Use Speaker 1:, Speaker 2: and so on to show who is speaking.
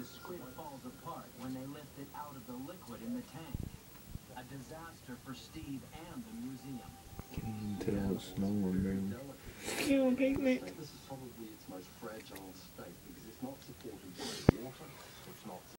Speaker 1: the squid falls apart when they lift it out of the liquid in the tank. A disaster for Steve and the museum.
Speaker 2: Can you tell it's snowing, man?
Speaker 3: Come on, pigment.
Speaker 4: This is probably its most fragile state because it's not supported by water, it's not